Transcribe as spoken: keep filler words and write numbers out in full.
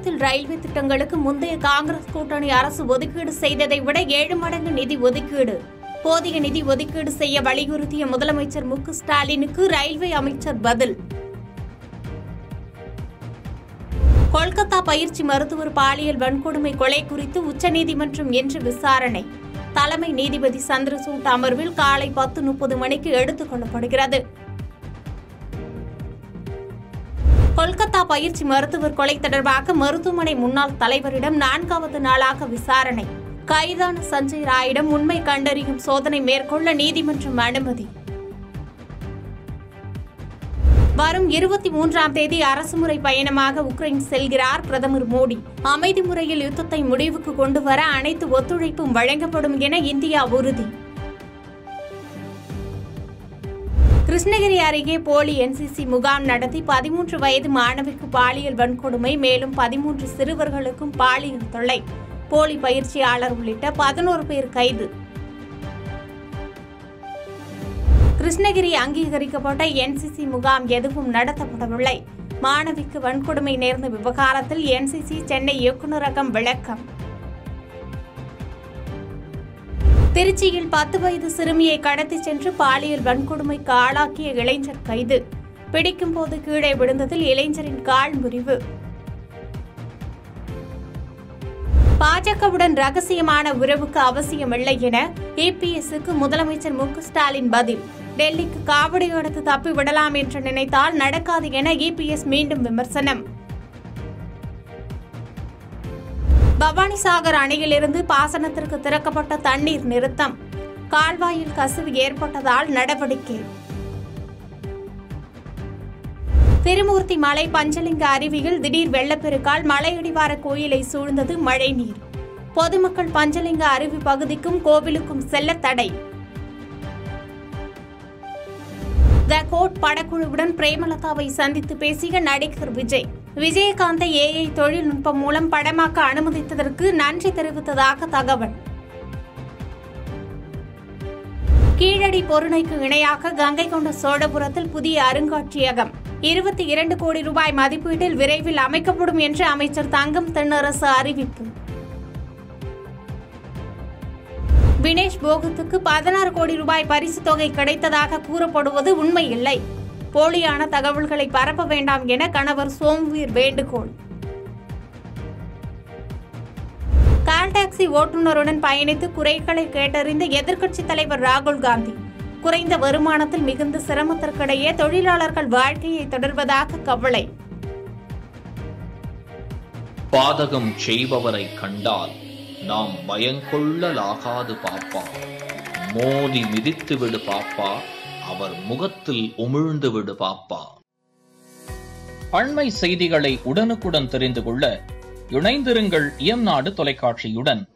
தமிழகத்தில் ரயில்வே திட்டங்களுக்கு முந்தைய காங்கிரஸ் கூட்டணி அரசு ஒதுக்கீடு செய்ததை விட ஏழு மடங்கு நிதி ஒதுக்கீடு. போதிய நிதி ஒதுக்கீடு செய்ய வலியுறுத்திய முதலமைச்சர் மு க ஸ்டாலினுக்கு ரயில்வே அமைச்சர் பதில். கொல்கத்தா பயிற்சி மருத்துவர் பாலியல் வன்கொடுமை கொலை குறித்து உச்சநீதிமன்றம் இன்று விசாரணை. தலைமை நீதிபதி சந்திரசூட் அமர்வில் காலை பத்து முப்பது மணிக்கு எடுத்துக் கொள்ளப்படுகிறது. கொல்கத்தா பயிற்சி மருத்துவர் கொலை தொடர்பாக மருத்துவமனை முன்னாள் தலைவரிடம் நான்காவது நாளாக விசாரணை. கைதான சஞ்சய் ராயிடம் உண்மை கண்டறியும் சோதனை மேற்கொள்ள நீதிமன்றம் அனுமதி. வரும் இருபத்தி மூன்றாம் தேதி அரசுமுறை பயணமாக உக்ரைன் செல்கிறார் பிரதமர் மோடி. அமைதி முறையில் யுத்தத்தை முடிவுக்கு கொண்டுவர அனைத்து ஒத்துழைப்பும் வழங்கப்படும் என இந்தியா உறுதி. கிருஷ்ணகிரி அருகே போலி என் சி சி முகாம் நடத்தி பதிமூன்று வயது மாணவிக்கு பாலியல் வன்கொடுமை, மேலும் பதிமூன்று சிறுவர்களுக்கும் பாலியல் தொல்லை. போலி பயிற்சியாளர் உள்ளிட்ட பதினோரு பேர் கைது. கிருஷ்ணகிரி அங்கீகரிக்கப்பட்ட என் சி சி முகாம் எதுவும் நடத்தப்படவில்லை. மாணவிக்கு வன்கொடுமை நேர்ந்த விவகாரத்தில் என் சி சி சென்னை இயக்குநரகம் விளக்கம். திருச்சியில் பத்து வயது சிறுமியை கடத்தி சென்று பாலியல் வன்கொடுமைக்கு ஆளாக்கிய இளைஞர் கைது. பிடிக்கும் போது கீழே விழுந்ததில் இளைஞரின் கால் முறிவு. பாஜகவுடன் ரகசியமான உறவுக்கு அவசியமில்லை என இ பி எஸ்-க்கு முதலமைச்சர் மு க ஸ்டாலின் பதில். டெல்லிக்கு காவடி எடுத்து தப்பி விடலாம் என்று நினைத்தால் நடக்காது என இ பி எஸ் மீண்டும் விமர்சனம். பவானிசாகர் அணையிலிருந்து பாசனத்திற்கு திறக்கப்பட்ட தண்ணீர் நிறுத்தம். கால்வாயில் கசிவு ஏற்பட்டதால் நடவடிக்கை. திருமூர்த்தி மலை பஞ்சலிங்க அருவியில் திடீர் வெள்ளப்பெருக்கால் மலையடிவார கோயிலை சூழ்ந்தது மழைநீர். பொதுமக்கள் பஞ்சலிங்க அருவி பகுதிக்கும் கோவிலுக்கும் செல்ல தடை. த கோட் படக்குழுவுடன் பிரேமலதாவை சந்தித்து பேசிய நடிகர் விஜய். விஜயகாந்தை ஏ ஐ தொழில்நுட்பம் மூலம் படமாக்க அனுமதித்ததற்கு நன்றி தெரிவித்ததாக தகவல். கீழடி பொருணைக்கு இணையாக கங்கை கொண்ட சோழபுரத்தில் புதிய அருங்காட்சியகம் இருபத்தி இரண்டு கோடி ரூபாய் மதிப்பீட்டில் விரைவில் அமைக்கப்படும் என்று அமைச்சர் தங்கம் தென்னரசு அறிவிப்பு. வினேஷ் போகத்துக்கு பதினாறு கோடி ரூபாய் பரிசு தொகை கிடைத்ததாக கூறப்படுவது உண்மையில்லை. போலியான தகவல்களை பரப்ப வேண்டாம் என கணவர் சோம்வீர் வேண்டுகோள். கால் டாக்ஸி ஓட்டுநருடன் பயணித்து குறைகளை கேட்டறிந்த எதிர்க்கட்சித் தலைவர் ராகுல் காந்தி. குறைந்த வருமானத்தில் மிகுந்த சிரமத்திற்கிடையே தொழிலாளர்கள் வாழ்க்கையை தொடர்வதாக கவலை. பாதகம் செய்பவரை கண்டால் நாம் பயங்கொள்ளலாகாது பாப்பா. மோதி மிதித்து விடு பாப்பா, அவர் முகத்தில் உமிழ்ந்து விடு பாப்பா. அண்மை செய்திகளை உடனுக்குடன் தெரிந்து கொள்ள இணைந்திருங்கள் இயம்நாடு தொலைக்காட்சியுடன்.